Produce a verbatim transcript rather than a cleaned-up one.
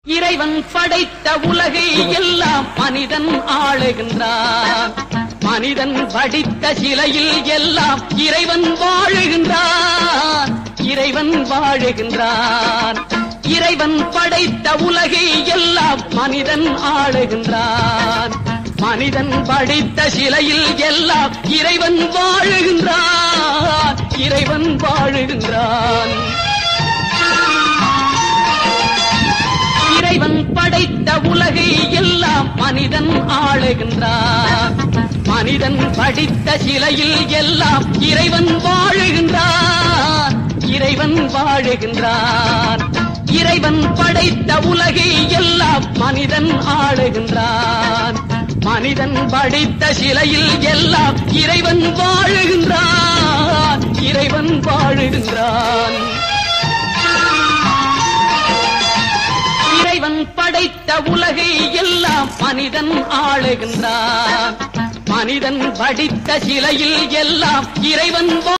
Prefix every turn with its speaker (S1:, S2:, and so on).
S1: இறைவன் படைத்த உலகை எல்லாம் மனிதன் ஆளுகின்றான். மனிதன் படித்த சிலையில் எல்லாம் இறைவன் வாழுகின்றான். இறைவன் வாழுகின்றான். இறைவன் படைத்த உலகை எல்லாம் மனிதன் ஆளுகின்றான். மனிதன் படித்த சிலையில் எல்லாம் இறைவன் வாழுகின்றான். இறைவன் வாழுகின்றான். இறைவன் படைத்த உலகை எல்லாம் மனிதன் ஆளுகின்றான். மனிதன் படித்த சிலையில் எல்லாம் இறைவன் வாழுகின்றான். இறைவன் வாழுகின்றான். இறைவன் படைத்த உலகை எல்லாம் மனிதன் ஆளுகின்றான். மனிதன் படித்த சிலையில் எல்லாம் இறைவன் வாழுகின்றான். இறைவன் வாழுகின்றான். இறைவன் படைத்த உலகை எல்லாம் மனிதன் ஆளுகின்றான். மனிதன் படித்த சிலையில் எல்லாம் இறைவன்